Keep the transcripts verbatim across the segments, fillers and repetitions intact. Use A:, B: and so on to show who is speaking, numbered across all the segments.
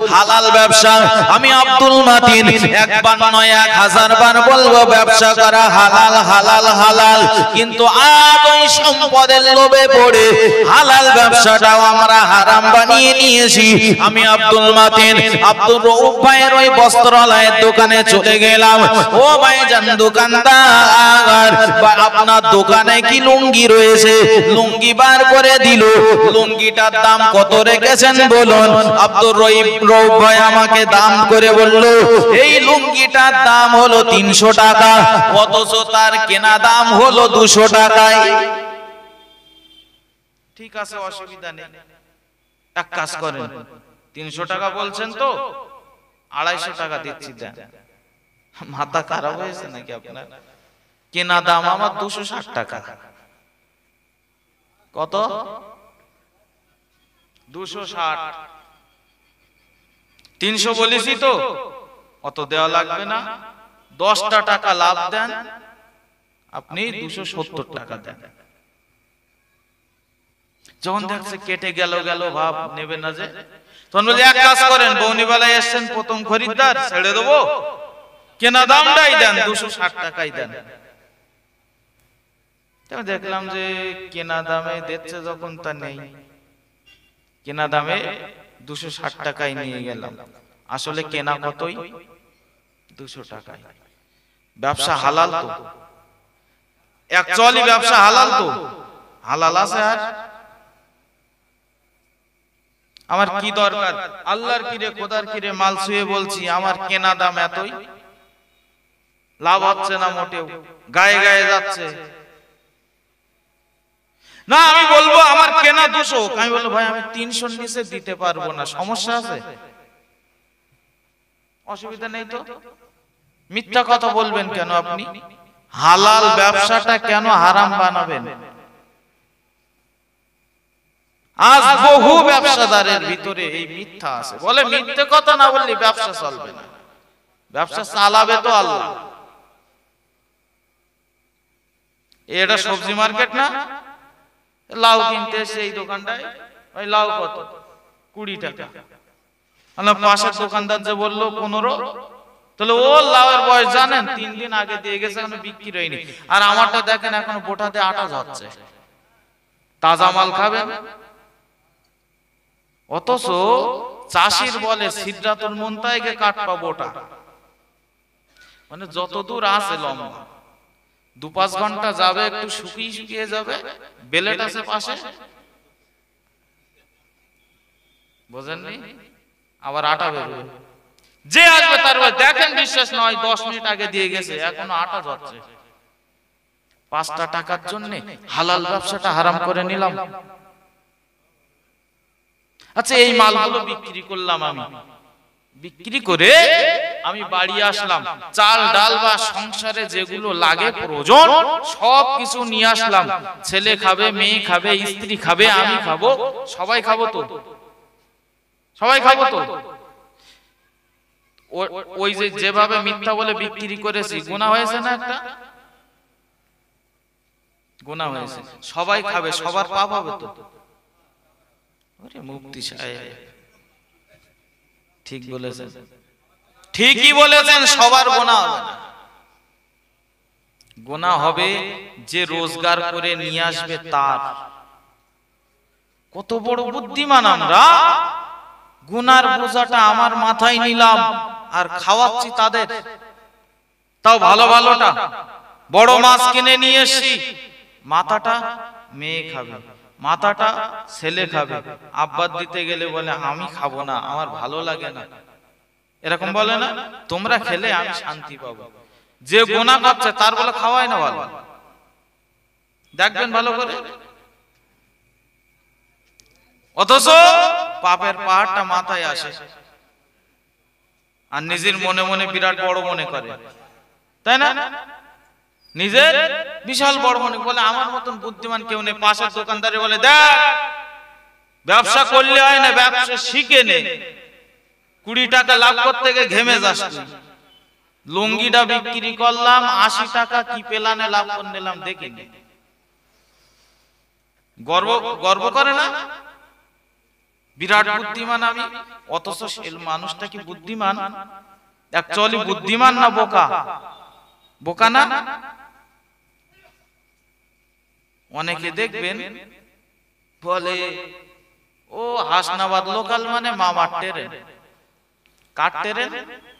A: হালাল ব্যবসা। আমি আব্দুল মাতিন একবার নয় এক হাজার বার বলবো ব্যবসা করা হালাল হালাল হালাল, কিন্তু আজ ওই সম্পদের লোভে পড়ে হালাল ব্যবসাটাও আমরা হারাম বানিয়ে নিয়েছি। আমি আব্দুল মাতিন আব্দুর রউফ ভাইয়ের ওই বস্ত্রালয়ের দোকানে চলে গেলাম। ও ভাইজান দোকানদার, আপনার দোকানে কি লুঙ্গি রয়েছে? লুঙ্গি বার করে দিল। লুঙ্গিটার দাম কত রেখেছেন বলুন? আব্দুর রউফ ভাই আমাকে দাম করে বলল এই লুঙ্গিটার দাম হলো তিনশো টাকা, অথচ তার কেনা দাম হলো দুশো টাকায়। ঠিক আছে, অসুবিধা নেই, এক কাজ করেন, তিনশো টাকা বলছেন তো আড়াইশো টাকা দিচ্ছি দেন। মাথা খারাপ হয়েছে নাকি আপনার? কেনা দাম আমার দুশো ষাট টাকা। কত? দুশো ষাট। তিনশো বলেছি তো, অত দেওয়া লাগবে না, দশটা টাকা লাভ দেন, আপনি দুশো সত্তর টাকা দেন। যখন দেখছে কেটে গেল গেল ভাব, নেবে না যে, তখন বলি এক কাজ করেন, বৌনিবালায় এসছেন প্রথম খরিদ্দার, ছেড়ে দেবো, কেনা দামটাই দেন, দুশো ষাট টাকাই দেন। দেখলাম যে কেনা দামে দিচ্ছে যখন তা নেই, কেনা দামে দুশো ষাট টাকায় নিয়ে গেলাম, আসলে কেনা কতই? দুশো টাকায়। ব্যবসা হালাল তো, অ্যাকচুয়ালি ব্যবসা হালাল তো, হালাল আছে। আর আমার কি দরকার? আল্লাহর কিরে খোদার কিরে মাল ছুঁয়ে বলছি, আমার কেনা দাম এতই, লাভ হচ্ছে না মোটেও, গায়ে গায়ে যাচ্ছে না। আমি বলবো আমার কেনা দুশো, আমি বলবো ভাই আমি তিনশোর নিচে দিতে পারবো না, সমস্যা আছে? অসুবিধা নেই তো, মিথ্যা কথা বলবেন কেন আপনি? হালাল ব্যবসাটা কেন হারাম বানাবেন? আজ বহু ব্যবসাদারের ভিতরে এই মিথ্যা আছে, বলে মিথ্যে কথা না বললে ব্যবসা চলবে না, ব্যবসা চালাবে তো আল্লাহ। এটা সবজি মার্কেট না, লাউ কিনতে এসে এই দোকানটায় ওই লাউ কত? কুড়ি টাকা। পাশের দোকানদার যে বললো পনেরো, তাহলে ও লাউয়ের বয়স জানেন? তিন দিন আগে দিয়ে গেছে, এখনো বিক্রি হয়নি। আর আমারটা দেখেন এখনো বোটাতে আটা যাচ্ছে, তাজা মাল খাবেন। অথচ চাষির বলে সিদরাতুল মুনতাহাকে কাটপা বোটা, মানে যত দূর আছে লম্বা, দু পাঁচ ঘন্টা যাবে, একটু শুকিয়ে শুকিয়ে যাবে, বেলেট আছে পাশে, বোঝেননি? আবার আটা বেরোবে, যে আসবে তার দেখেন বিশ্বাস নয়, দশ মিনিট আগে দিয়ে গেছে, এখনো আটা যাচ্ছে। পাঁচটা টাকার জন্য হালাল ব্যবসাটা হারাম করে নিলাম। আচ্ছা এই মালগুলো বিক্রি করলাম, আমি বিক্রি করে আমি বাড়ি আসলাম, চাল ডাল বা সংসারে যেগুলো লাগে প্রয়োজন সব কিছু নিয়ে আসলাম। ছেলে খাবে, মেয়ে খাবে, স্ত্রী খাবে, আমি খাবো, সবাই খাবো তো, সবাই খাবো তো। ওই যে যেভাবে মিথ্যা বলে বিক্রি করেছি, গুনাহ হয়েছে না? একটা গুনাহ হয়েছে। সবাই খাবে, সবার পাপ হবে তো। ওরে মুফতি সাহেব ঠিক বলেছেন, ঠিকই বলেছেন, সবার গুনাহ হবে না। গুনাহ হবে যে রোজগার করে নিয়ে আসবে তার। কত বড় বুদ্ধিমান আমরা, গুনার বোঝাটা আমার মাথায় নিলাম আর খাওয়াচ্ছি তাদের, তাও ভালো ভালোটা। বড় মাছ কিনে নিয়ে এসছি, মাথাটা মেয়ে খাবে, মাথাটা ছেলে খাবে, আব্বার দিতে গেলে বলে আমি খাবো না, আমার ভালো লাগে না, এরকম বলে না? তোমরা খেলে আমি শান্তি পাবো। যে গুনাহ করছে তার বলে খাওয়ায় না ভালো, দেখবেন ভালো করে। অথচ পাপের পাহাড়টা মাথায় আসে আর নিজের মনে মনে বিরাট বড় মনে করে, তাই না? নিজের বিশাল বড় মনে বলে আমার মতন বুদ্ধিমান কেউ নেই। পাশের দোকানদারে বলে দেখ ব্যবসা করলে হয় না, ব্যবসা শিখে নে, কুড়ি টাকা লাভ করতে গিয়ে ঘেমে যাস। লুঙ্গিটা বিক্রি করলাম আশি টাকা, কি পেলানে লাভ করে নিলাম দেখিনি। গর্ব গর্ব করে না? বিরাট বুদ্ধিমান আমি, অথচ সেই মানুষটা কি বুদ্ধিমান? অ্যাকচুয়ালি বুদ্ধিমান না বোকা? বোকা না? অনেকে দেখবেন বলে ও হাসনাবাদ লোকাল মানে মামার ট্রেন, কার ট্রেন?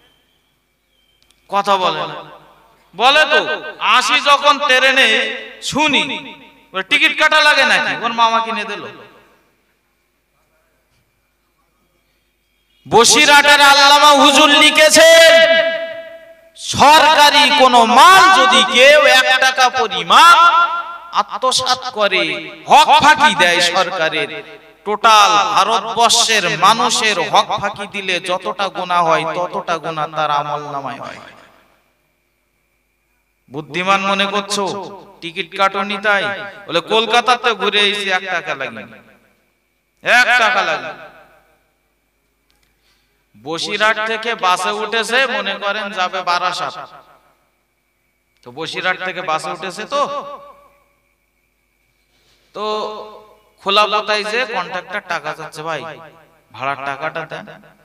A: কথা বলে না, বলে তো আসি যখন ট্রেনে শুনি টিকিট কাটা লাগে নাকি, ওর মামা কিনে দিল। বসিরহাটের আল্লামা হুজুর লিখেছেন, সরকারি কোন মাল যদি কেউ এক টাকা পরিমাণ আত্মসাৎ করে, হক ফাঁকি দেয় সরকারের, টোটাল ভারতবর্ষের মানুষের হক ফাঁকি দিলে যতটা গুনাহ হয় ততটা গুনাহ তার আমলনামায় হয়। বুদ্ধিমান মনে করছো? টিকিট কাটনি তাই বলে কলকাতাতে ঘুরে এসে এক টাকা লাগে, এক টাকা লাগে। বসিরহাট থেকে বাসে উঠেছে, মনে করেন যাবে বারাসাত, তো বসিরহাট থেকে বাসে উঠেছে, তো তো খোলা পতায় যে কন্ট্রাক্টর টাকা চাচ্ছে, ভাই ভাড়ার টাকাটা দেন।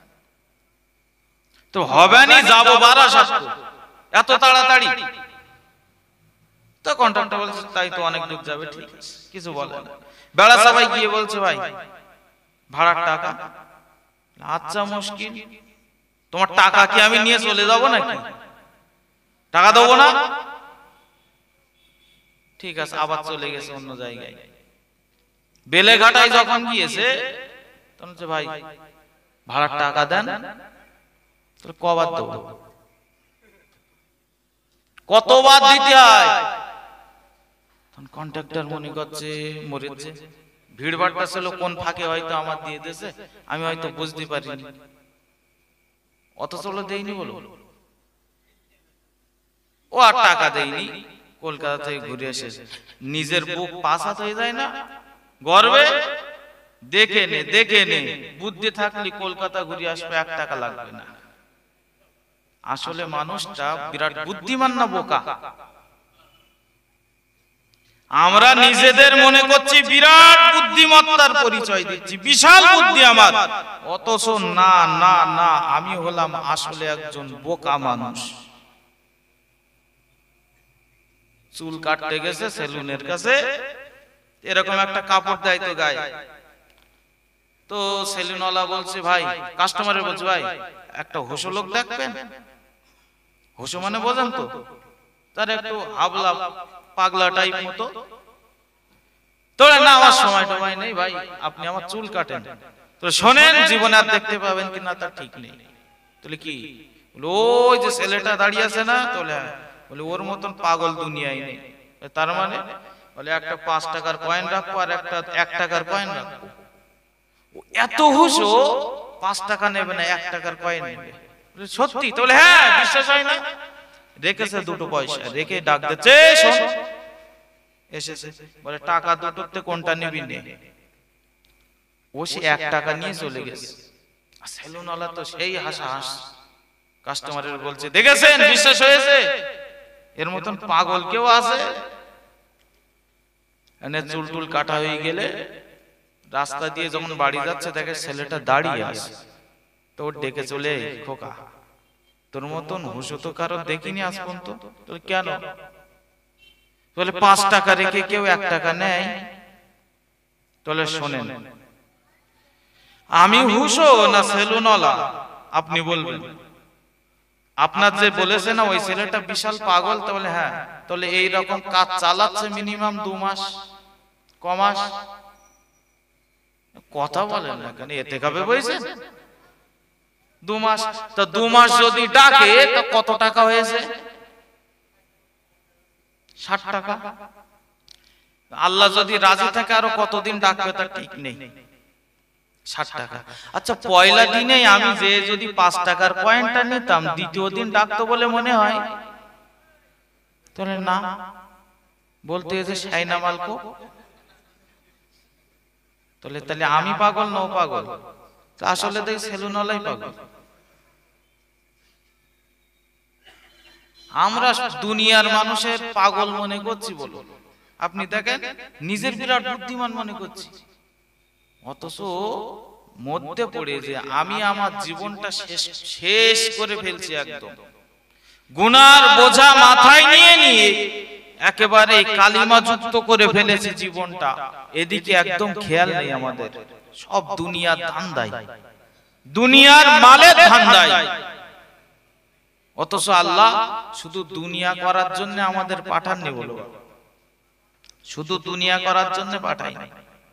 A: তো হবে না, যাবো বারাসাত, এত তাড়াতাড়ি। তো কন্ট্রাক্টর বলছে তাই তো অনেক দূর যাবে, ঠিক আছে, কিছু বলে না। বেড়া সবাই গিয়ে বলছে ভাই ভাড়ার টাকা। আচ্ছা মুশকিল, তোমার টাকা কি আমি নিয়ে চলে যাব নাকি? টাকা দেবো না? ঠিক আছে, আবার চলে গেছে অন্য জায়গায়। বেলেঘাটায় যখন গিয়েছে তখন বলছে ভাই ভাড়ার টাকা দেন। তোর কবার দেবো? কতবার দিতে হয়? তখন কন্ট্রাক্টর মনে করছে মরেছে, ভিড় ভাড়টা ছিল কোন ফাঁকে হয়তো আমার দিয়ে দিয়েছে, আমি হয়তো বুঝতে পারিনি, অথচ দেয়নি বলো। ও আর টাকা দেয়নি, কলকাতা থেকে ঘুরে এসেছে। নিজের বুক পাসাত হয়ে যায় না গর্বে? দেখে নে দেখে নে, বুদ্ধি থাকলে কলকাতা ঘুরে আসবে, এক টাকা লাগবে না। আসলে মানুষটা বিরাট বুদ্ধিমান না বোকা? আমরা নিজেদের মনে করছি বিরাট বুদ্ধিমত্তার পরিচয় দিচ্ছি, বিশাল বুদ্ধি আমার, অথচ না না না, আমি হলাম আসলে একজন বোকা মানুষ। চুল কাটতে গেছে সেলুনের কাছে, এরকম একটা কাপড় দেয় তো গায়ে, তো সেলুনওয়ালা বলছে ভাই, কাস্টমারের বলছে ভাই একটা হোসো লোক দেখবেন। হোসো মানে বোঝেন তো, তার একটু হাবলা পাগলা টাইপ মতো। তোরা না আমার সময় টময় নেই ভাই, আপনি আমার চুল কাটেন। তো শোনেন, জীবনে আর দেখতে পাবেন কিনা তার ঠিক নেই। তাহলে কি ওই যে ছেলেটা দাঁড়িয়ে আছে না, তোলে বলে ওর মতন পাগল দুনিয়ায় নেই। তার মানে বলে একটা পাঁচ টাকার কয়েন রাখবো আর একটা এক টাকার কয়েন রাখবো। এত হুশো, পাঁচ টাকা নেবে না, এক টাকার কয়েন নেবে। সত্যি? তাহলে হ্যাঁ, বিশ্বাস হয় না? রেখেছে দুটো পয়সা, রেখে ডাক দিচ্ছে শোন, এসেছে, বলে টাকা দুটোতে কোনটা নিবি নে। ও সে এক টাকা নিয়ে চলে গেছে। সেলুনওয়ালা তো সেই হাসা হাস, কাস্টমারের বলছে দেখেছেন, বিশ্বাস হয়েছে? এর মতন পাগল কেউ আছে? এনে চুল টুল কাটা হয়ে গেলে রাস্তা দিয়ে যখন বাড়ি যাচ্ছে দেখে ছেলেটা দাঁড়িয়ে আছে, তো ওর ডেকে চলে, খোকা তোর মতন হুশো তো কারো দেখিনি আজ পর্যন্ত। তো কেন? বলে পাঁচ টাকা রেখে কেউ এক টাকা নেয়। তাহলে শোনেন, আমি হুশো না সেলুনওয়ালা আপনি বলবেন। আপনার যে বলেছে না ওই ছেলেটা বিশাল পাগল, তাহলে হ্যাঁ, তাহলে এই রকম কাজ চালাচ্ছে মিনিমাম দু মাস ক মাস। কথা বলেন না কেন? এতে খাবে বইছে দু মাস, তো দু মাস যদি ডাকে তো কত টাকা হয়েছে? ষাট টাকা। আল্লাহ যদি রাজি থাকে আরো কতদিন ডাকবে তার ঠিক নেই। ষাট টাকা। আচ্ছা, পয়লা দিনে আমি যে যদি পাঁচ টাকার কয়েনটা নিতাম, দ্বিতীয় দিন ডাকতো বলে মনে হয়? তাহলে না, বলতে যে সাইনা মালকো। তাহলে তাহলে আমি পাগল না ও পাগল? আসলে দেখ সেলুনওয়ালাই পাগল। আমরা দুনিয়ার মানুষের পাগল মনে করছি বলো, আপনি দেখেন নিজের বিরাট বুদ্ধিমান মনে করছি, অথচ মধ্যে পড়ে যে আমি আমার জীবনটা শেষ শেষ করে ফেলছি, একদম গুনার বোঝা মাথায় নিয়ে নিয়ে একেবারে কালিমা যুক্ত করে ফেলেছি জীবনটা, এদিকে একদম খেয়াল নেই আমাদের, সব দুনিয়ার ধান্দায়, দুনিয়ার মালের ধান্দায়। অথচ আল্লাহ শুধু দুনিয়া করার জন্য আমাদের পাঠাননি, বলো শুধু দুনিয়া করার জন্য পাঠায়নি।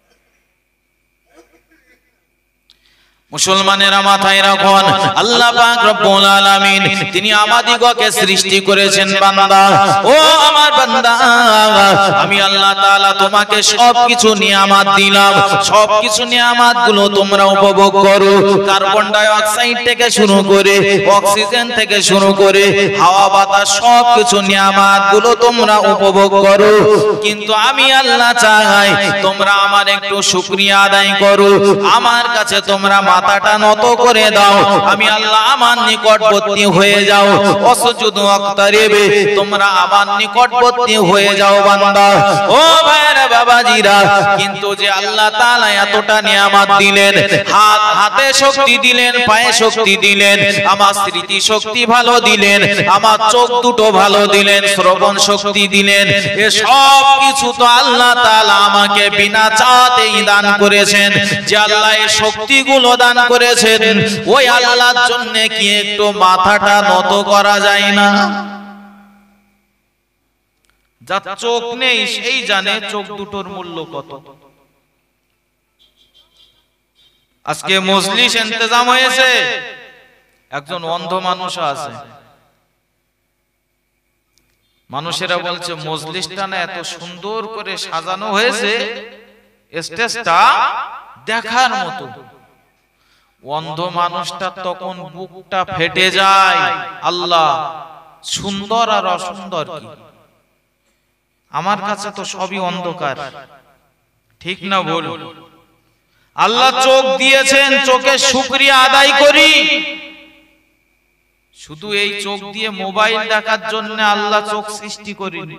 A: মুসলমানেরা মাথায় রাখুন, আল্লাহ পাক রব্বুল আলামিন তিনি আমাদিগকে সৃষ্টি করেছেন বান্দা, ও আমার বান্দা আমি আল্লাহ তাআলা তোমাকে সবকিছু নিয়ামত দিলাম, সবকিছু নিয়ামত গুলো তোমরা উপভোগ করো, কার্বন ডাই অক্সাইড থেকে শুরু করে অক্সিজেন থেকে শুরু করে হাওয়া বাতাস সবকিছু নিয়ামত গুলো তোমরা উপভোগ করো, কিন্তু আমি আল্লাহ চাই তোমরা আমার একটু শুকরিয়া আদায় করো, আমার কাছে তোমরা মাথাটা নত করে দাও, আমি আল্লাহ আমার নিকটবর্তী হয়ে যাও, অসজুদু আক্তারিবে তোমরা আমার নিকটবর্তী হয়ে যাও বান্দা। ও ভাইরা বাবাজিরা, কিন্তু যে আল্লাহ তাআলা এতটা নিয়ামত দিলেন, হাত হাতে শক্তি দিলেন, পায়ে শক্তি দিলেন, আমার স্মৃতি শক্তি ভালো দিলেন, আমার চোখ দুটো ভালো দিলেন, শ্রবণ শক্তি দিলেন, এ সব কিছু তো আল্লাহ তাআলা আমাকে বিনা চাওয়াতেই দান করেছেন। যে আল্লাহ এই শক্তিগুলো দান করেছেন, ওই আল্লাহর জন্য কি একটু মাথাটা নত করা যায় না? যার চোখ নেই সেই জানে চোখ দুটোর মূল্য কত। আজকে মজলিস ইন্তজাম হয়েছে, একজন অন্ধ মানুষ আছে, মানুষেরা বলছে মজলিসটা না এত সুন্দর করে সাজানো হয়েছে, স্টেজটা দেখার মতো। অন্ধ মানুষটা তখন বুকটা ফেটে যায়, আল্লাহ সুন্দর আর অসুন্দর কি, আমার কাছে তো সবই অন্ধকার, ঠিক না বল? আল্লাহ চোখ দিয়েছেন, চোখের শুকরিয়া আদায় করি। শুধু এই চোখ দিয়ে মোবাইল দেখার জন্য আল্লাহ চোখ সৃষ্টি করেনি।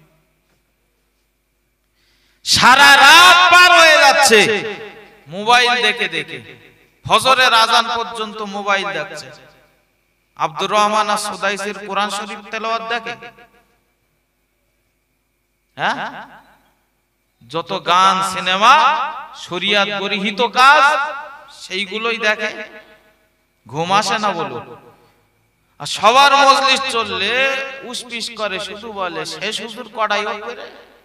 A: সারা রাত পার হয়ে যাচ্ছে মোবাইল দেখে দেখে, ফজরের আজান পর্যন্ত মোবাইল দেখছে। আব্দুর রহমান আর-সুদাইসির কোরআন শরীফ তেলাওয়াত দেখে, হ্যাঁ যত গান সিনেমা শরিয়াত বহির্ভূত কাজ সেইগুলোই দেখে, ঘুম আসে না বলো? আর সবার মজলিস চললে উসপিস করে, শুধু বলে শেষ হুজুর কড়াই করে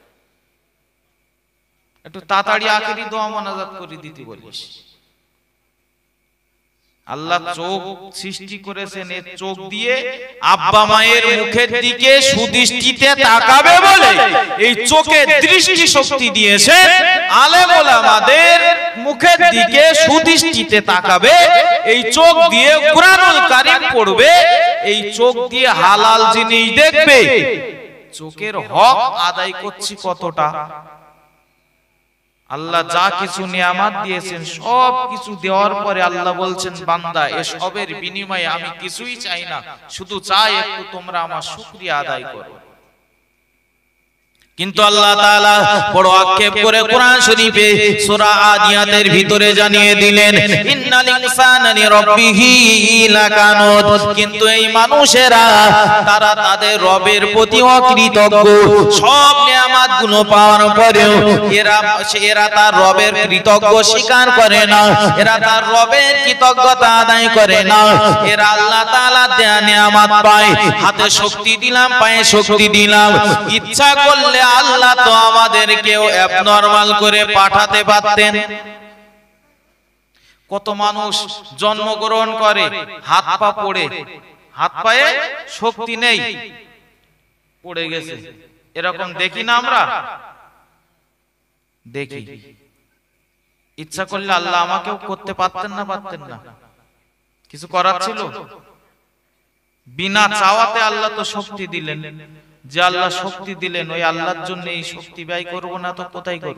A: একটু তাড়াতাড়ি আখেরি দোয়া মোনাজাত করে দিতে বলিস। আল্লাহ চোখ সৃষ্টি করেছেন, এর চোখ দিয়ে আব্বা মায়ের মুখের দিকে সুদৃষ্টিতে তাকাবে বলে এই চোখে দৃষ্টি শক্তি দিয়েছেন। আলেম ওলামাদের মুখের দিকে সুদৃষ্টিতে তাকাবে, এই চোখ দিয়ে কুরআনুল কারীম পড়বে, এই চোখ দিয়ে হালাল জিনিস দেখবে। চোখের হক আদায় করছি কতটা? আল্লাহ যা কিছু নিয়ামত দিয়েছেন সব কিছু দেওয়ার পরে আল্লাহ বলছেন, বান্দা এসবের বিনিময়ে আমি কিছুই চাই না, শুধু চাই একটু তোমরা আমার শুকরিয়া আদায় করো। কিন্তু আল্লাহ তাআলা বড় আক্ষেপ করে কোরআন শরীফে সূরা আদিয়াতের ভিতরে জানিয়ে দিলেন, ইন্নাল ইনসানা লিরাব্বিহি লাকানুত। কিন্তু এই মানুষেরা তারা তাদের রবের প্রতি অকৃতজ্ঞ, সব নিয়ামতগুলো পাওয়ার পরেও এরা এরা তার রবের কৃতজ্ঞ স্বীকার করে না, এরা তার রবের কৃতজ্ঞতা আদায় করে না। এরা আল্লাহ তাআলা দেয়া নিয়ামত পায়, হাতে শক্তি দিলাম, পায়ে শক্তি দিলাম, ইচ্ছা করলে আল্লাহ তো আমাদেরকেও অ্যাবনরমাল করে পাঠাতে পারতেন। কত মানুষ জন্মগ্রহণ করে হাত পা পড়ে, হাত পায়ে শক্তি নেই, পড়ে গেছে, এরকম দেখি না আমরা? দেখি। ইচ্ছা করলে আল্লাহ আমাকেও করতে পারতেন না? পারতেন না? কিছু করার ছিল? বিনা চাওয়াতে আল্লাহ তো শক্তি দিলেন। যে আল্লাহ শক্তি দিলেন ওই আল্লাহর জন্য এই শক্তি ব্যয় করব না তো কোথায় করব?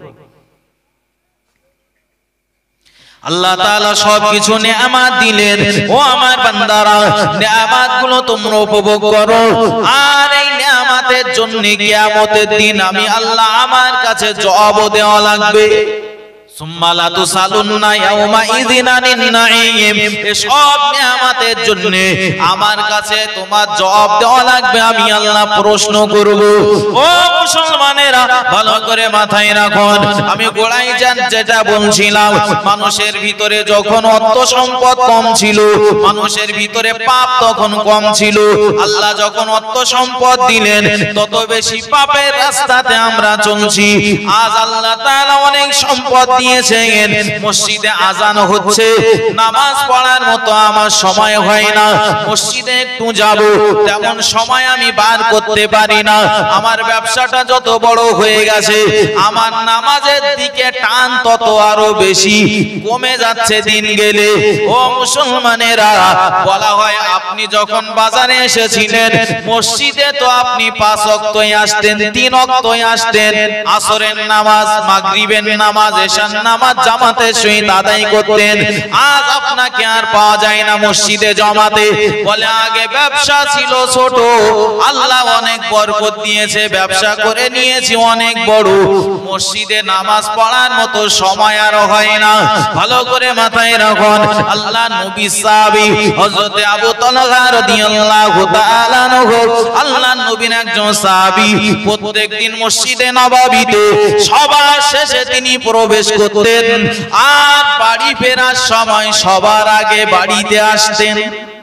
A: আল্লাহ তাআলা সবকিছু নিয়ামত দিলেন, ও আমার বান্দারা নিয়ামতগুলো তোমরা উপভোগ করো। আর এই নিয়ামতের জন্য কিয়ামতের দিন আমি আল্লাহ আমার কাছে জবাব দেওয়া লাগবে। সুম্মা লা তুসালুন্না ইয়াউমা ইযিন আনিন নাঈম। এসব নিয়ামতের জন্য আমার কাছে তোমার জবাব দেওয়া লাগবে, আমি আল্লাহ প্রশ্ন করব। ও মুসলমানেরা ভালো করে মাথায় রাখুন, আমি গোড়ায় যান যেটা বলছিলাম, মানুষের ভিতরে যখন অর্থ সম্পদ কম ছিল, মানুষের ভিতরে পাপ তখন কম ছিল। আল্লাহ যখন অর্থ সম্পদ দিলেন, তত বেশি পাপের রাস্তাতে আমরা চলছি। আজ আল্লাহ তাআলা অনেক সম্পদ দিয়েছেন, মসজিদে আজান হচ্ছে, নামাজ পড়ার মতো আমার সময় হয় না। মসজিদে একটু যাব, তেমন সময় আমি বার করতে পারি না। আমার ব্যবসাটা যত বড় হয়ে গেছে, আমার নামাজের দিকে টান তত আরো বেশি কমে যাচ্ছে দিন গেলে। ও মুসলমানেরা, বলা হয় আপনি যখন বাজারে এসেছিলেন, মসজিদে তো আপনি পাঁচ ওয়াক্তই আসতেন, তিন ওয়াক্তই আসতেন, আসরের নামাজ, মাগরিবের নামাজ, এশার নামাজ জামাতের সহিত আদায় করতেন। আজ আপনাকে আর পাওয়া যায় না মসজিদে জমাতে। বলে আগে ব্যবসা ছিল ছোট, আল্লাহ অনেক বরকত দিয়েছে, ব্যবসা করে নিয়েছি অনেক বড়, মসজিদে নামাজ পড়ার মতো সময় আর হয় না। ভালো করে মাথায় রাখুন, আল্লাহ নবী সাহাবী হযরত আবু তালহা রাদিয়াল্লাহু তাআলা আনহু, আল্লাহ নবীর একজন সাহাবী, প্রত্যেকদিন মসজিদে নববীতে সবার শেষে তিনি প্রবেশ করতেন, আর বাড়ি ফেরার সময় সবার আগে বাড়িতে আসতেন।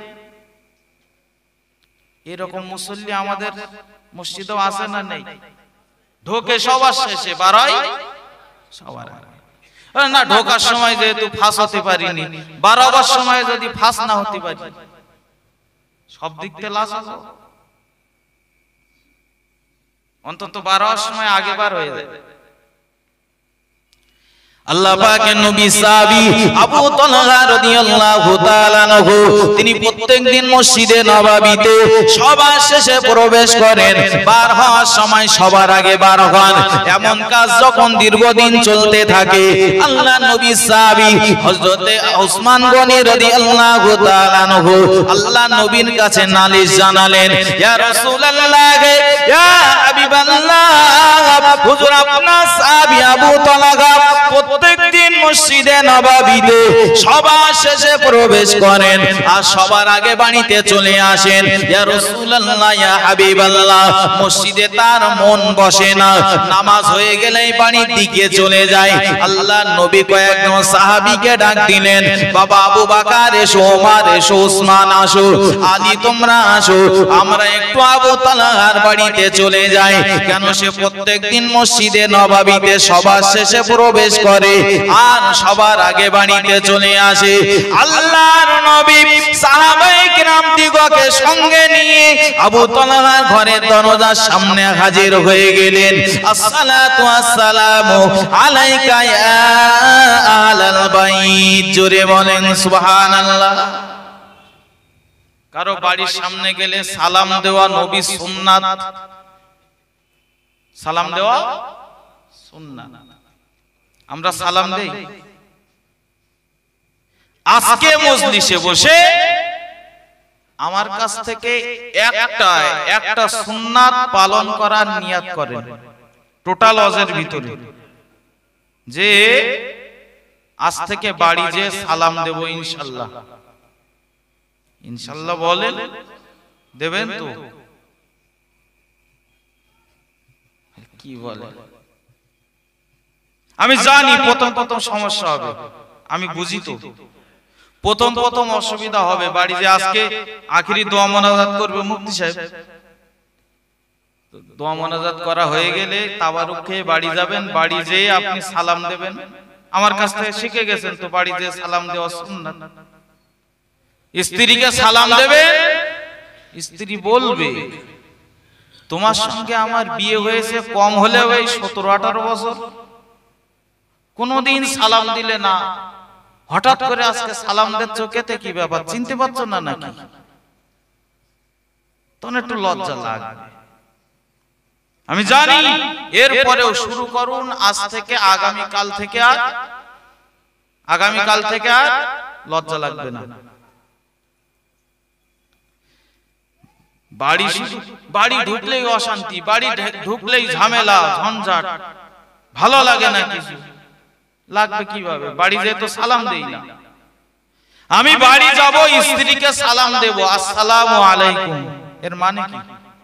A: এরকম মুসল্লি আমাদের মসজিদেও আছে না নেই? ঢোকে সবার শেষে, বাড়াই সবার আগে। না, ঢোকার সময় যেহেতু ফাঁস হতে পারিনি, বাড়াবার সময় যদি ফাঁস না হতে পারি, সব দিক থেকে লাশ আছে, অন্তত বাড়াবার সময় আগে বার হয়ে যায়। আল্লাহ পাকের নবী সাহাবী আবু তালহা রাদিয়াল্লাহু তাআলা আনহু, তিনি প্রত্যেকদিন মসজিদে নববীতে সবার শেষে প্রবেশ করেন, বার হওয়ার সময় সবার আগে বার হন। এমন কাজ যখন দীর্ঘদিন চলতে থাকে, আল্লাহ নবী সাহাবী হযরত ওসমান গনি রাদিয়াল্লাহু তাআলা আনহু আল্লাহ নবীর কাছে নালিশ জানালেন, ইয়া রাসূলুল্লাহ, ইয়া হাবিবাল্লাহ, হুজুর আপনার সাহাবী আবু তালহা প্রত্যেকদিন মসজিদে নববীতে সবার শেষে প্রবেশ করেন আর সবার আগে বাড়িতে চলে আসেন। ইয়া রাসূলুল্লাহ, ইয়া হাবিবাল্লাহ, মসজিদে তার মন বসে না, নামাজ হয়ে গেলেই বাড়ির দিকে চলে যায়। আল্লাহর নবী কয়েকজন সাহাবীকে ডাক দিলেন, বাবা আবু বকর এসো, ওমর এসো, ওসমান আসো, আলী তোমরা আসো, আমরা একটু আবু তালহার বাড়িতে চলে যাই। কেন সে প্রত্যেকদিন মসজিদে নববীতে সবার শেষে প্রবেশ করে আর সবার আগে বাড়িতে চলে আসে। আল্লাহর নবী সাহাবায়ে কিরাম দিগকে সঙ্গে নিয়ে আবু তালহার ঘরের দরজার সামনে হাজির হয়ে গেলেন। আসসালাতু ওয়াসসালামু আলাইকা ইয়া আহলাল বাইত, জোরে বলেন সুবহানাল্লাহ। কারো বাড়ির সামনে গেলে সালাম দেওয়া নবীর সুন্নাত, সালাম দেওয়া সুন্নাত। আমরা সালাম দেই। আজকে মজলিসে বসে আমার কাছ থেকে একটা একটা সুন্নাত পালন করার নিয়ত করেন, টোটাল ওয়াজের ভিতরে, যে আজ থেকে বাড়ি যে সালাম দেব ইনশাআল্লাহ। ইনশাআল্লাহ বলেন, দেবেন তো? কি বলে? আমি জানি প্রথম প্রথম সমস্যা হবে, আমি বুঝি তো, প্রথম প্রথম অসুবিধা হবে। বাড়ি যে আজকে আখিরি দোয়া মোনাজাত করবে মুফতি সাহেব, দোয়া মোনাজাত করা হয়ে গেলে তাবারুক খেয়ে বাড়ি যাবেন, বাড়ি যেয়ে আপনি সালাম দেবেন। আমার কাছ থেকে শিখে গেছেন তো, বাড়ি যেয়ে সালাম দেওয়া সুন্নাত। স্ত্রীকে সালাম দেবেন, স্ত্রী বলবে, তোমার সঙ্গে আমার বিয়ে হয়েছে কম হলেও এই সতেরো আঠারো বছর, কোনদিন সালাম দিলে না, হঠাৎ করে আজকে সালাম দিচ্ছ, কেতে কি ব্যাপার, চিনতে পারছো না নাকি? তখন একটু লজ্জা লাগবে। আমি জানি এরপরেও শুরু করুন আজ থেকে, আগামী কাল থেকে আর আগামী কাল থেকে আর লজ্জা লাগবে না। বাড়ি বাড়ি ঢুকলেই অশান্তি, বাড়ি ঢুকলেই ঝামেলা ঝঞ্ঝাট, ভালো লাগে না কিছু। লাগবে কিভাবে? বাড়ি যেয়ে তো সালাম দেই না। আমি বাড়ি যাব, স্ত্রীকে সালাম দেব, আসসালামু আলাইকুম, এর মানে কি?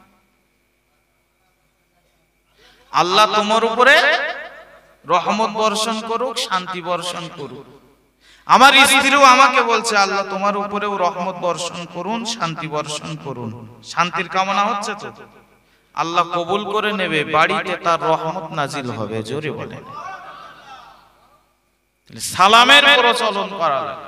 A: আল্লাহ তোমার উপরে রহমত বর্ষণ করুক, শান্তি বর্ষণ করুক। আমার স্ত্রীও আমাকে বলছে আল্লাহ তোমার উপরেও রহমত বর্ষণ করুন, শান্তি বর্ষণ করুন। শান্তির কামনা হচ্ছে তো, আল্লাহ কবুল করে নেবে, বাড়িতে তার রহমত নাজিল হবে। জোরে বলেন। সালামের প্রচলন করা লাগে।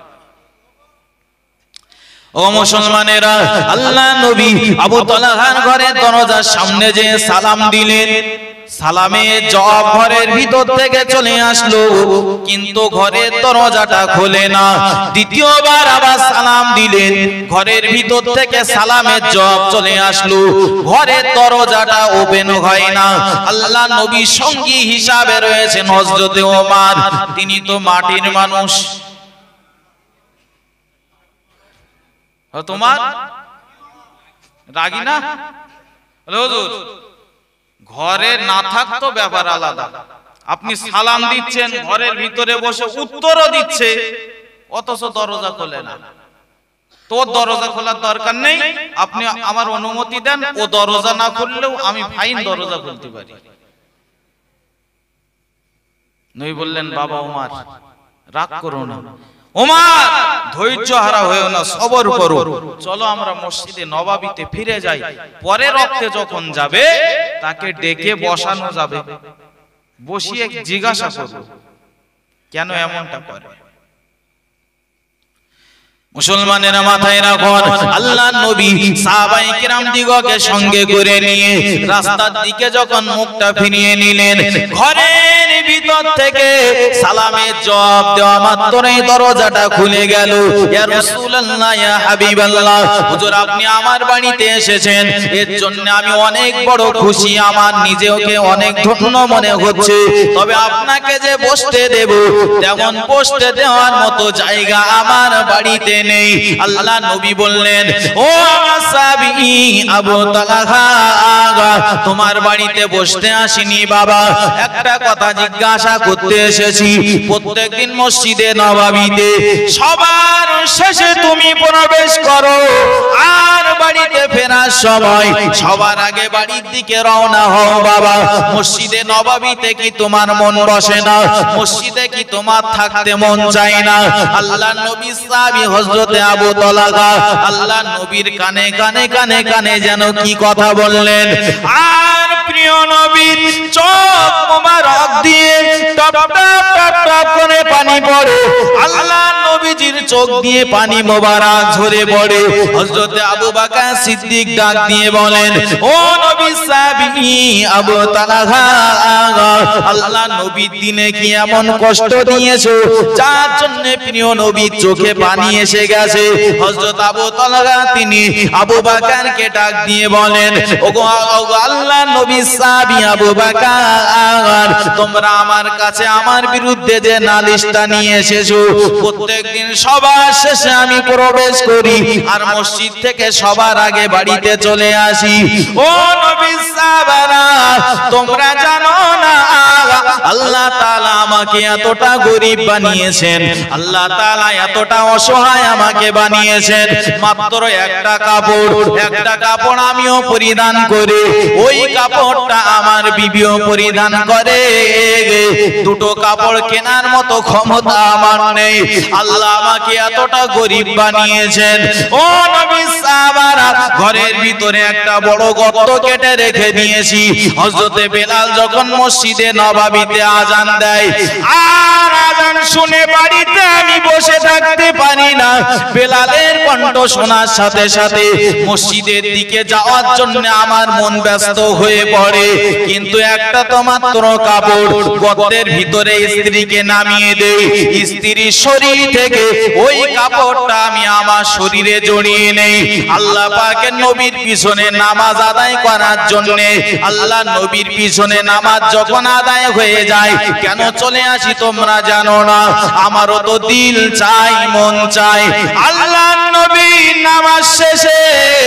A: ও মুসলমানেরা, আল্লাহ নবী আবু তালহার ঘরের দরজার সামনে যে সালাম দিলেন, সালামের জবাব ঘরের ভিতর থেকে চলে আসলো, কিন্তু ঘরের দরজাটা খোলে না। দ্বিতীয়বার আবার সালাম দিলেন, ঘরের ভিতর থেকে সালামের জবাব চলে আসলো, ঘরের দরজাটা ওপেন হয় না। আল্লাহ নবী সঙ্গী হিসাবে রয়েছেন হযরত ওমর, তিনি তো মাটির মানুষ। তোমার রাগি না? হুজুর, ঘরে না থাকতো ব্যাপার আলাদা, আপনি সালাম দিচ্ছেন, ঘরের ভিতরে বসে উত্তরও দিচ্ছে, অথচ দরজা খোলে না। তোর দরজা খোলার দরকার নেই, আপনি আমার অনুমতি দেন, ও দরজা না খুললেও আমি ফাইন দরজা খুলতে পারি। নবী বললেন, বাবা ওমর রাগ করো না, ওমর ধৈর্য হারা হয়েও না, সবর করো, চলো আমরা মসজিদে নববীতে ফিরে যাই। পরে রক্তে যখন যাবে তাকে ডেকে বসানো যাবে, বসিয়ে জিজ্ঞাসা করো কেন এমনটা করে। মুসলমানেরা মাথায় রাখুন, আল্লাহর নবী সাহাবায়ে কিরাম দিগকে সঙ্গে করে নিয়ে রাস্তার দিকে যখন মুখটা ফিরিয়ে নিলেন, ঘরের ভিতর থেকে সালামের জবাব দেওয়া মাত্রই দরজাটা খুলে গেল। ইয়া রাসূলুল্লাহ, ইয়া হাবিবাল্লাহ, হুজুর আপনি আমার বাড়িতে এসেছেন, এর জন্য আমি অনেক বড় খুশি, আমার নিজেকে অনেক ধন্য মনে হচ্ছে। তবে আপনাকে যে বসতে দেব, তেমন বসতে দেওয়ার মতো জায়গা আমার বাড়িতে নেই। আল্লাহ নবী বললেন, ও আমার সাহাবী আবু তালহা, তোমার বাড়িতে বসতে আসিনি বাবা, একটা কথা জিজ্ঞাসা করতে এসেছি। প্রত্যেকদিন মসজিদে নববীতে সবার শেষে তুমি প্রবেশ করো, আর বাড়িতে ফেরার সময় সবার আগে বাড়ির দিকে রওনা হও বাবা। মসজিদে নববীতে কি তোমার মন বসে না? মসজিদে কি তোমার থাকতে মন চায় না? আল্লাহ নবী সাহাবী হযরতে আবু তালহা আল্লাহ নবীর কানে কানে কানে কানে যেন কি কথা বললেন, আর প্রিয় নবীর চোখ মোবারক দিয়ে টপ টপ টপ টপ করে পানি পড়ে। আল্লাহ নবীজির চোখ দিয়ে পানি মোবারক ঝরে পড়ে। হযরতে আবু বকর সিদ্দিক ডাক দিয়ে বলেন, ও নবী সাহাবী আবু তালহা, আল্লাহ নবীর দিনে কি এমন কষ্ট দিয়েছো যার জন্য প্রিয় নবীর চোখে পানি এসে গেছে? হযরত আবু তালহা তিনি আবু বকরকে ডাক দিয়ে বলেন, ওগো আল্লাহ নবী সাহাবী আবু বকর, তোমরা আমার কাছে আমার বিরুদ্ধে যে নালিশটা নিয়ে এসেছো, প্রত্যেকদিন সবার শেষে আমি প্রবেশ করি আর মসজিদ থেকে সবার আগে বাড়িতে চলে আসি। ও নবী সাহাবারা, তোমরা জানো না আল্লাহ তাআলা আমাকে এতটা গরীব বানিয়েছেন, আল্লাহ তাআলা এতটা অসহায় আমাকে বানিয়েছেন, মাত্র একটা কাপড়, একটা কাপড় আমিও পরিধান করে, ওই কাপড়টা আমার বিবিও পরিধান করে, দুটো কাপড় কেনার মতো ক্ষমতা আমার নেই। আল্লাহ আমাকে এতটা গরীব বানিয়েছেন। ও নবী সাহাবারা, ঘরের ভিতরে একটা বড় গর্ত কেটে রেখে দিয়েছি। হযরতে বেলাল যখন মসজিদে নববীতে আযান দেয়, আর আযান শুনে বাড়িতে আমি বসে থাকতে পারি না, বেলালের কণ্ঠ শোনার সাথে সাথে মসজিদের দিকে যাওয়ার জন্য আমার মন ব্যস্ত হয়ে পড়ে। কিন্তু একটা তো মাত্র কাপড় গর্তের ভিতরে স্ত্রীকে নামিয়ে দেই, স্ত্রীর শরীর থেকে ওই কাপড়টা আমি আমার শরীরে জড়িয়ে নেই। আল্লাহ পাকের নবীর পিছনে নামাজ আদায় করার জন্য, আল্লাহ নবীর পিছনে নামাজ যখন আদায় হয়ে যায়, কেন চলে আসি তোমরা জানো না? আমারও তো দিল চাই, মন চাই, আল্লাহ নবী নামাজ শেষে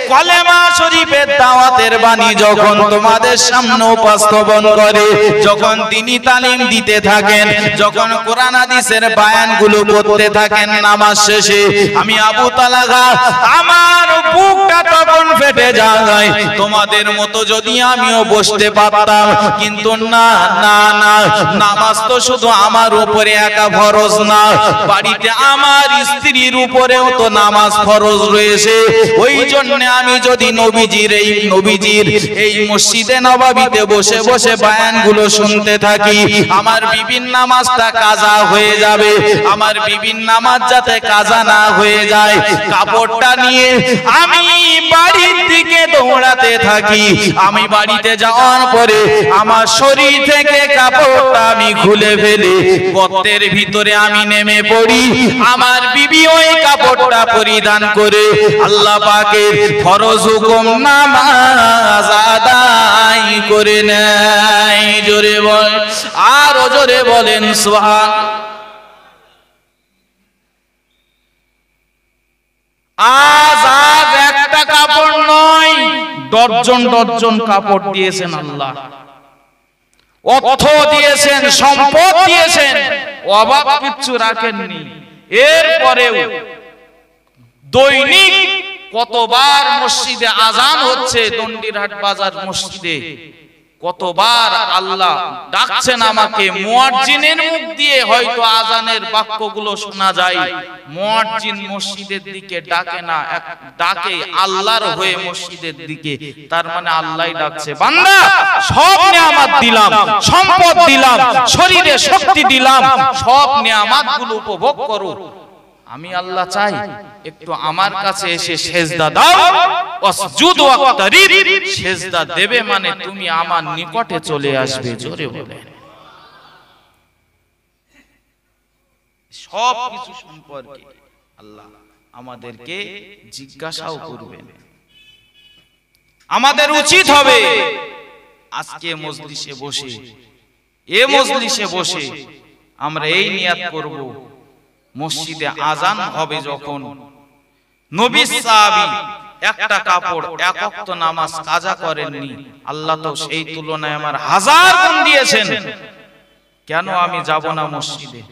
A: কলেমা শরীফের দাওয়াতের বাণী যখন তোমাদের সামনে উপস্থাপন করে, যখন তিনি তালিম দিতে থাকেন, যখন কোরআন হাদিসের বায়ানগুলো করতে থাকেন নামাজ শেষে, আমি আবু তালহা আমার বুকটা তখন ফেটে যায়। তোমাদের মতো যদি আমিও বসতে পারতাম, কিন্তু না না না, নামাজ তো শুধু আমার উপরে একা ফরজ না, বাড়িতে আমার স্ত্রীর উপরেও তো নামাজ ফরজ রয়েছে। ওই জন্য আমি যদি নবীজির এই নবীজির এই মসজিদে নববীতে বসে বসে বায়ানগুলো শুনতে থাকি, আমার বিবির নামাজটা কাজা হয়ে যাবে। আমার বিবির নামাজ যাতে কাজা না হয়ে যায়, কাপড়টা নিয়ে আমি বাড়ির দিকে দৌড়াতে থাকি। আমি বাড়িতে যাওয়ার পরে আমার শরীর থেকে কাপড়টা আমি খুলে ফেলে গর্তের ভিতরে আমি নেমে পড়ি। আমার বিবি ওই কাপড়টা পরিধান করে আল্লাহ পাকের ফরজ হুকুম নামাজ আদায় করে নেয়। জোরে বল, আর জোরে বলেন সুবহান। আজ আজ একটা কাপড় নয়, ডজন ডজন কাপড় দিয়েছেন আল্লাহ, অর্থ দিয়েছেন, সম্পদ দিয়েছেন, অভাব কিচ্ছু রাখেননি। এরপরেও দৈনিক কতবার মসজিদে আজান হচ্ছে, দন্ডিরহাট বাজার মসজিদে কতবার আল্লাহ ডাকছেন আমাকে। মুয়াজ্জিনের মুখ দিয়ে হয়তো আজানের বাক্যগুলো শোনা যায়, মুয়াজ্জিন মসজিদের দিকে ডাকে না, ডাকে আল্লাহর হয়ে মসজিদের দিকে। তার মানে আল্লাহই ডাকছে, বান্দা সব নিয়ামত দিলাম, সম্পদ দিলাম, শরীরে শক্তি দিলাম, সব নিয়ামতগুলো উপভোগ করো। আমি আল্লাহ চাই একটু আমার কাছে এসে সেজদা দাও, ওয়াসজুদু ওয়াক্তারিব। সেজদা দেবে মানে তুমি আমার নিকটে চলে আসবে। জোরে বলে, সব কিছু সম্পর্কে আল্লাহ আমাদেরকে জিজ্ঞাসাও করবেন। আমাদের উচিত হবে আজকে মজলিসে বসে, এ মজলিসে বসে আমরা এই নিয়াত করব, মসজিদে আজান হবে যখন, নবী সাহাবী একটা কাপড় এক ওয়াক্ত নামাজ কাজা করেননি, আল্লাহ তো সেই তুলনায় আমার হাজার গুণ দিয়েছেন। কেন আমি যাব না মসজিদে?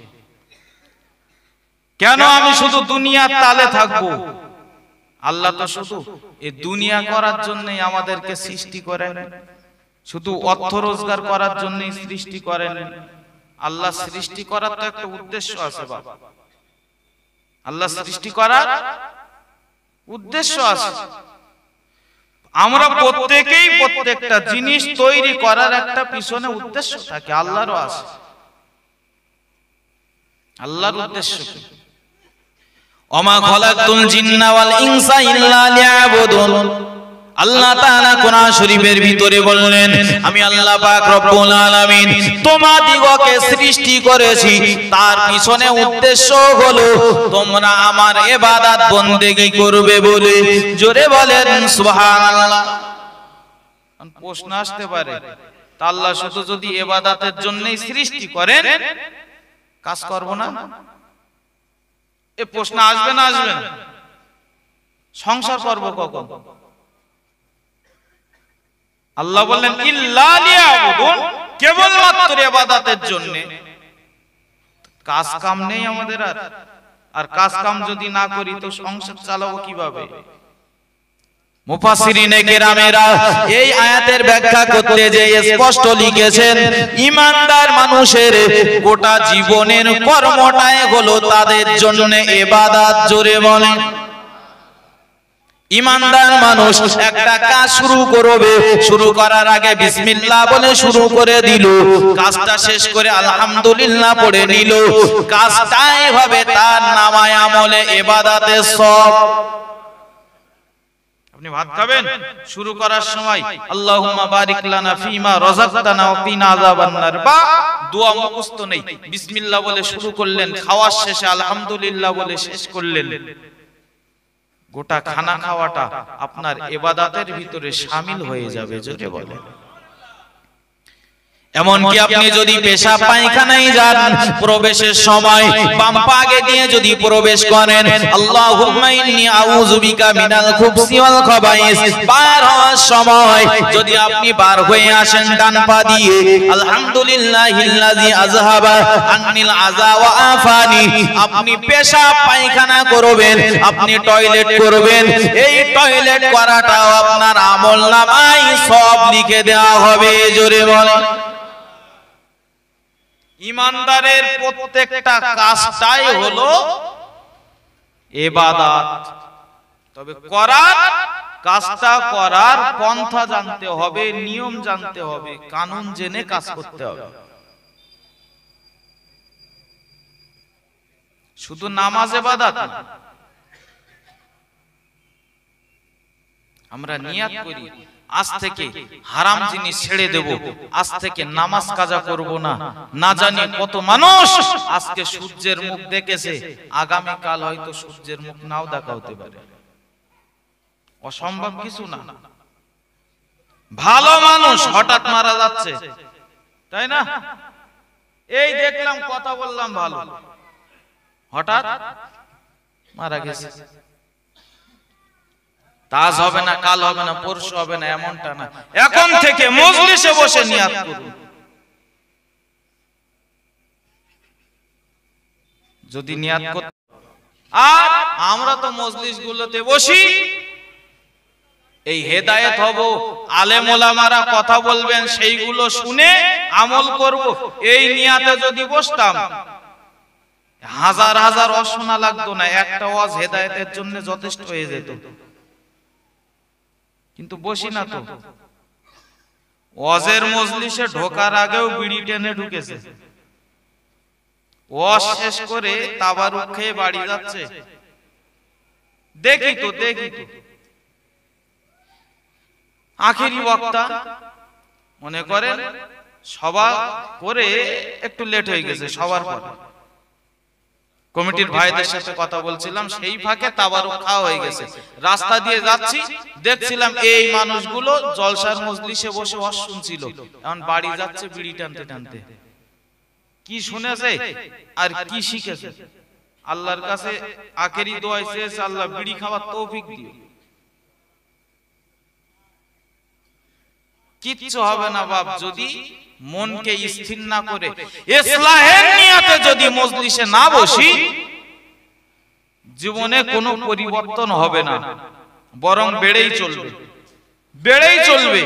A: কেন আমি শুধু দুনিয়ার তালে থাকবো? আল্লাহ তো শুধু এই দুনিয়া করার জন্যই আমাদেরকে সৃষ্টি করেন, শুধু অর্থ রোজগার করার জন্যই সৃষ্টি করেন। আল্লাহ সৃষ্টি করার তো একটা উদ্দেশ্য আছে বাবা, আল্লাহ সৃষ্টি করার উদ্দেশ্য আছে। আমরা প্রত্যেকেই প্রত্যেকটা জিনিস তৈরি করার একটা পিছনে উদ্দেশ্য থাকে, আল্লাহরও আছে। আল্লাহর উদ্দেশ্য কি? ওমা খালাকতুল জিন্না ওয়াল ইনসা ইল্লা লিয়াবুদুন। আল্লাহ তাআলা কোরআন শরীফের ভিতরে বললেন, আমি আল্লাহ পাক রব্বুল আলামিন তোমাদিগকে সৃষ্টি করেছি, তার পিছনে উদ্দেশ্য হলো তোমরা আমার ইবাদত বন্দেগী করবে বলে। জোরে বলেন সুবহানাল্লাহ। প্রশ্ন আসতে পারে, তা আল্লাহ শুধু যদি ইবাদতের জন্যই সৃষ্টি করেন, কাজ করব না? এই প্রশ্ন আসবে না আসবে না? সংসার করব কখন? আল্লাহ বললেন ইল্লা লিয়াবুদুন, কেবলমাত্র ইবাদতের জন্য। কাজ কাম নেই আমাদের আর, আর কাজ কাম যদি না করি তো সংসার চালাবো কিভাবে? মুফাসসিরিনে কেরামেরা এই আয়াতের ব্যাখ্যা করতে যে স্পষ্ট লিখেছেন, ঈমানদার মানুষের গোটা জীবনের কর্মটাই হলো তাদের জন্য ইবাদত। জোরে বলেন, ঈমানদার মানুষ একটা কাজ শুরু করবে, শুরু করার আগে বিসমিল্লাহ বলে শুরু করে দিল, কাজটা শেষ করে আলহামদুলিল্লাহ পড়ে নিল, কাজটাই হবে তার নামায়ে আমলে ইবাদতের সওয়াব। আপনি ভাত খাবেন, শুরু করার সময় আল্লাহুম্মা বারিক লানা ফিমা রাযাকতানা ওয়া কিনা আযাবান নার, বা দোয়া মুখস্থ নেই, বিসমিল্লাহ বলে শুরু করলেন, খাওয়ার শেষে আলহামদুলিল্লাহ বলে শেষ করলেন, গোটা খানা খাওয়াটা আপনার ইবাদতের ভিতরে শামিল হয়ে যাবে। জোরে বলেন। এমনকি আপনি যদি পেশাব পায়খানায় যান, প্রবেশের সময় বাম পা আগে দিয়ে যদি প্রবেশ করেন, আল্লাহুম্মা ইন্নী আউযু বিকা মিনাল খুবসি ওয়াল খাবাইস, বার হওয়ার সময় যদি আপনি বার হয়ে আসেন ডান পা দিয়ে, আলহামদুলিল্লাহিল্লাযী আযহাবা আন্নিল আযা ওয়া আফানি, আপনি পেশাব পায়খানা করবেন, আপনি টয়লেট করবেন, এই টয়লেট করাটাও আপনার আমলনামায় সব লিখে দেওয়া হবে। জোরে বলেন। ইমানদারের প্রত্যেকটা কাজটাই হলো ইবাদত, তবে করার কাজটা করার পন্থা জানতে হবে, নিয়ম জানতে হবে, কানুন জেনে কাজ করতে হবে। শুধু নামাজ ইবাদত না, আমরা নিয়াত করি আজ থেকে হারাম জিনিস ছেড়ে দেব, আজ থেকে নামাজ কাজা করব না, না জানি কত মানুষ আজকে সূর্যের মুখ দেখেছে, আগামী কাল হয়তো সূর্যের মুখ নাও দেখা হতে পারে, অসম্ভব কিছু না। ভালো মানুষ হঠাৎ মারা যাচ্ছে, তাই না? এই দেখলাম, কথা বললাম ভালো, হঠাৎ মারা গেছে। তাজ হবে না, কাল হবে না, পরশু হবে না, এমনটা না। এখন থেকে মজলিসে বসে নিয়াত করুন। যদি নিয়াত করতে, আর আমরা তো মজলিস গুলোতে বসি, এই হেদায়েত হব, আলেম ওলামারা কথা বলবেন, সেইগুলো শুনে আমল করব, এই নিয়াতে যদি বসতাম, হাজার হাজার ওয়াজ শোনা লাগতো না, একটা ওয়াজ হেদায়েতের জন্য যথেষ্ট হয়ে যেত। কিন্তু বসি না তো, ওয়াজের মজলিসে ঢোকার আগেও বিড়ি টেনে ঢুকেছে, ওয়াজ শেষ করে তাবারুক খেয়ে বাড়ি যাচ্ছে, দেখি তো দেখি তো আখেরি বক্তা মনে করেন সভা করে একটু লেট হয়ে গেছে, সবার পর কমিটির ভাইদের সাথে কথা বলছিলাম, সেই ফাঁকে তাবারুক খাওয়া হয়ে গেছে, রাস্তা দিয়ে যাচ্ছি, দেখছিলাম এই মানুষগুলো জলসার মজলিসে বসে ওয়াজ শুনছিল, এখন বাড়ি যাচ্ছে বিড়ি টানতে টানতে। কি শুনেছে আর কি শিখেছে? আল্লাহর কাছে আখেরি দোয়া চেয়েছে, আল্লাহ বিড়ি খাওয়ার তৌফিক দিও। কিচ্ছু হবে না বাপ, যদি মনকে স্থির না করে ইসলাহের নিয়তে যদি মজলিসে না বসি, জীবনে কোনো পরিবর্তন হবে না, বরং বেড়েই চলবে, বেড়েই চলবে।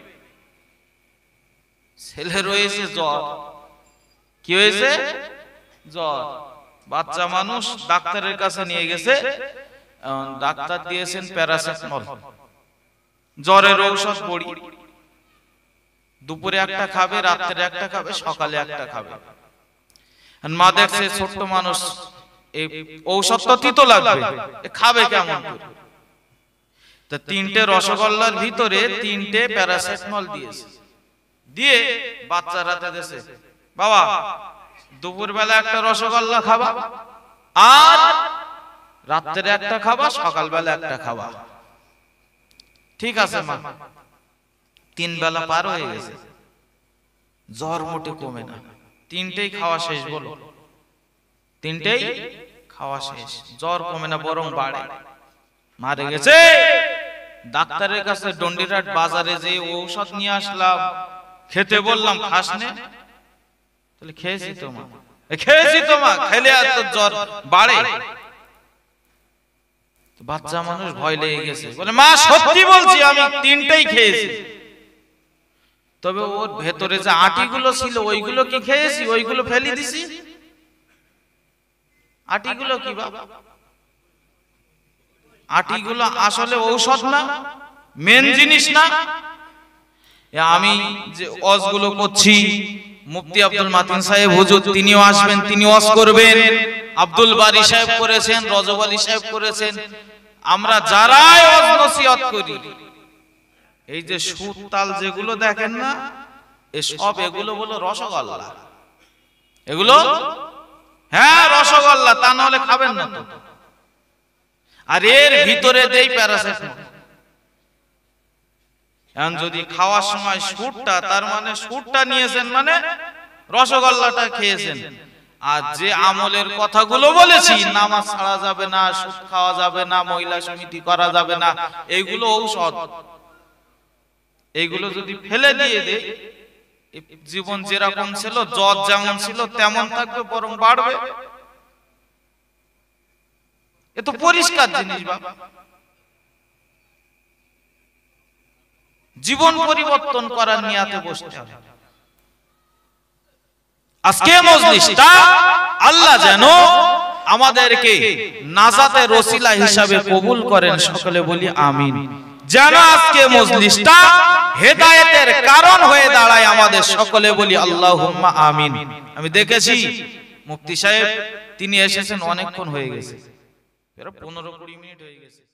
A: ছেলে রয়েছে জ্বর, কি হয়েছে? জ্বর। বাচ্চা মানুষ ডাক্তারের কাছে নিয়ে গেছে, ডাক্তার দিয়েছেন প্যারাসিটামল, জ্বরের ঔষধ বড়ি, দুপুরে একটা খাবে, রাত্রে একটা খাবে, সকালে একটা খাবে। মা দেখছে ছোট্ট মানুষ, এই ঔষধ তো তিতো লাগবে, খাবে কেমন করে? তো তিনটে রসগোল্লার ভিতরে তিনটে প্যারাসিটামল দিয়েছে, দিয়ে বাচ্চার হাতে দিয়েছে, বাবা দুপুর বেলা একটা রসগোল্লা খাবা, আর রাত্রে একটা খাবা, সকালবেলা একটা খাবা। ঠিক আছে মা। তিন বেলা পার হয়ে গেছে, জ্বর মোটে কমে না, তিনটেই খাওয়া শেষ, বলো তিনটেই খাওয়া শেষ, জ্বর কমে না বরং বাড়ে, মারে গেছে। ডাক্তারের কাছে ডন্ডিরাট বাজারে যে ঔষধ নিয়ে আসলাম, খেতে বললাম, খাস নে? তাহলে খেয়েছি তো মা, খেয়েছি তো মা, খেলে আর তোর জ্বর বাড়ে? বাচ্চা মানুষ ভয় লেগে গেছে, বলে মা সত্যি বলছি আমি তিনটেই খেয়েছি। তবে ওর ভেতরে যে আটিগুলো ছিল ওইগুলো কি খেয়েছি? ওইগুলো ফেলে দিছি। আটিগুলো কি বাবা? আটিগুলো আসলে ঔষধ না, মেন জিনিস না। আমি যে ওয়াজগুলো করছি, মুফতি আব্দুল মাতিন সাহেব হুজুর তিনিও আসবেন, তিনি ওয়াজ করবেন, আব্দুল বারী সাহেব করেছেন, রজব আলী সাহেব করেছেন, আমরা যারাই ওয়াজ নসিহত করি, এই যে সুর তাল যেগুলো দেখেন না, এই সব এগুলো বলো রসগোল্লা, এগুলো হ্যাঁ রসগোল্লা, তা না হলে খাবেন না তো। আর এর ভিতরে দেই প্যারাসিটামল। এখন যদি খাওয়ার সময় সুরটা, তার মানে সুরটা নিয়েছেন মানে রসগোল্লাটা খেয়েছেন। আর যে আমলের কথাগুলো বলেছি, নামাজ ছাড়া যাবে না, সুদ খাওয়া যাবে না, মহিলা সমিতি করা যাবে না, এইগুলো ঔষধ। এইগুলো যদি ফেলে দিয়ে দে, জীবন যেরকম ছিল, জ্বর যেমন ছিল তেমন থাকবে, বরং বাড়বে। এ তো পরিষ্কার জিনিস বাবা। জীবন পরিবর্তন করার নিয়াতে বসতে হবে। আজকে মজলিসটা আল্লাহ যেন আমাদেরকে নাজাতের ওসিলা হিসাবে কবুল করেন, সকলে বলি আমিন। যেন আজকে মজলিসটা হেদায়েতের কারণ হয়ে দাঁড়ায় আমাদের, সকলে বলি আল্লাহুম্মা আমিন। আমি দেখেছি মুফতি সাহেব তিনি এসেছেন, অনেকক্ষণ হয়ে গেছে, পনেরো কুড়ি মিনিট হয়ে গেছে।